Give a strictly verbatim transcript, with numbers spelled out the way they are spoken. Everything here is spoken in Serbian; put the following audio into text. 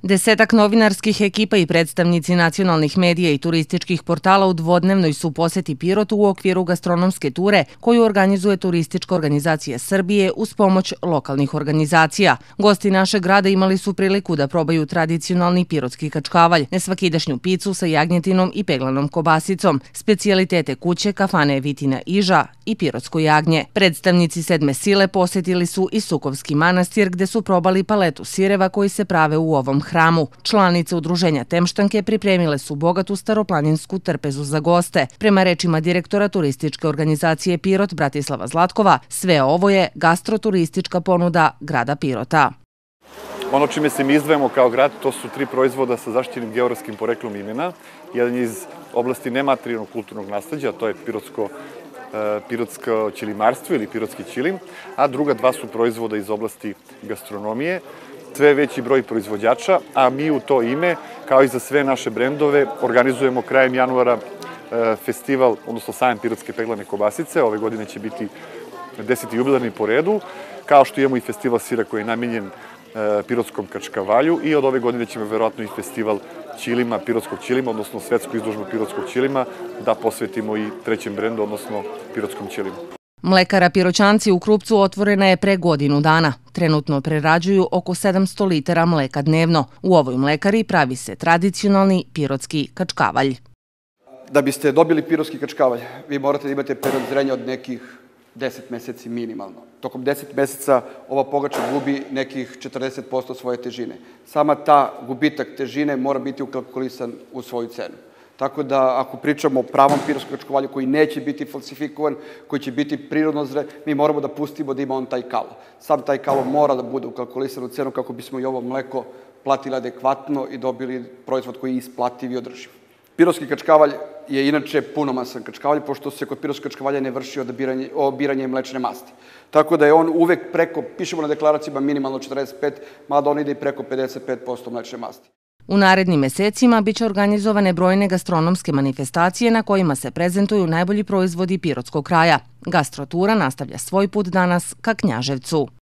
Desetak novinarskih ekipa i predstavnici nacionalnih medija i turističkih portala u dvodnevnoj su poseti Pirotu u okviru gastronomske ture koju organizuje Turistička organizacija Srbije uz pomoć lokalnih organizacija. Gosti našeg grada imali su priliku da probaju tradicionalni pirotski kačkavalj, nesvakidašnju picu sa jagnjetinom i peglanom kobasicom, specijalitete kuće, kafane Vitina Iža i pirotsko jagnje. Predstavnici Sedme sile posetili su i Sukovski manastir gde su probali paletu sireva koji se prave u ovom hramu. Članice udruženja Temštanke pripremile su bogatu staroplaninsku trpezu za goste. Prema rečima direktora Turističke organizacije Pirot Bratislava Zlatkova, sve ovo je gastroturistička ponuda grada Pirota. Ono čime se mi izdvajamo kao grad, to su tri proizvoda sa zaštićenim geografskim poreklom imena. Jedan je iz oblasti nematerijalnog kulturnog nasleđa, to je pirotsko pirotsko ćilimarstvo ili pirotski ćilim, a druga dva su proizvoda iz oblasti gastronomije. Sve veći broj proizvođača, a mi u to ime, kao i za sve naše brendove, organizujemo krajem januara festival, odnosno sajam pirotske peglane kobasice. Ove godine će biti deseti jubilarni po redu, kao što imamo i festival sira koji je namenjen pirotskom kačkavalju i od ove godine ćemo verovatno i festival ćilima, pirotskog ćilima, odnosno svetsku izložbu pirotskog ćilima, da posvetimo i trećem brendu, odnosno pirotskom ćilimu. Mlekara Piroćanci u Krupcu otvorena je pre godinu dana. Trenutno prerađuju oko sedamsto litara mleka dnevno. U ovoj mlekari pravi se tradicionalni pirotski kačkavalj. Da biste dobili pirotski kačkavalj, vi morate da imate period zrenja od nekih deset meseci minimalno. Tokom deset meseca ova pogača gubi nekih četrdeset posto svoje težine. Sama ta gubitak težine mora biti ukalkulisan u svoju cenu. Tako da, ako pričamo o pravom pirotskom kačkavalju koji neće biti falsifikovan, koji će biti prirodno zre, mi moramo da pustimo da ima on taj kalo. Sam taj kalo mora da bude ukalkulisan u cenu kako bismo i ovo mleko platili adekvatno i dobili proizvod koji je isplativ i održiv. Pirotski kačkavalj je inače punomasan kačkavalj, pošto se kod pirotskog kačkavalja ne vrši obiranje mlečne masti. Tako da je on uvek preko, pišemo na deklaracijama minimalno četrdeset pet, mada on ide i preko pedeset pet posto mlečne masti. U narednim mesecima biće organizovane brojne gastronomske manifestacije na kojima se prezentuju najbolji proizvodi pirotskog kraja. Gastrotura nastavlja svoj put danas ka Knjaževcu.